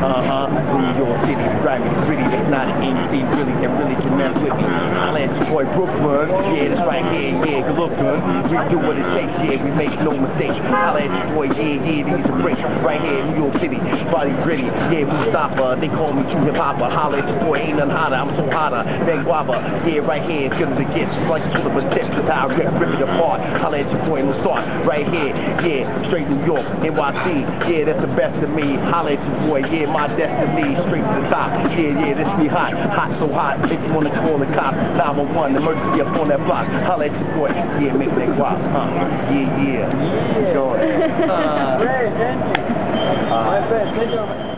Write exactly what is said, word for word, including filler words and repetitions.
Uh-huh. New York City, right? Really, it's not an M C, really, that really can mess with me. I let your boy Brooklyn, yeah, that's right here, yeah, good look good. We do what it takes, yeah, we make no mistakes. I let your boy, yeah, yeah, these are breaks. Right here in New York City, body gritty, yeah, Mustafa, they call me true hip-hopper. Holla at your boy, ain't none hotter, I'm so hotter than guava. Yeah, right here, it's good as it gets, like full of a tip, that's how I rip, rip it apart. Holla at your boy in the start, right here, yeah, straight New York, N Y C, yeah, that's the best of me. Holla at your boy, yeah, my destiny, straight to the top. Yeah, yeah, this be hot, hot so hot. If you wanna call the cops, nine one one, emergency up on that block. Holla at your boy, yeah, make that guap, huh? Yeah, yeah, enjoy. Uh, Great, thank you. Uh, My best, thank you.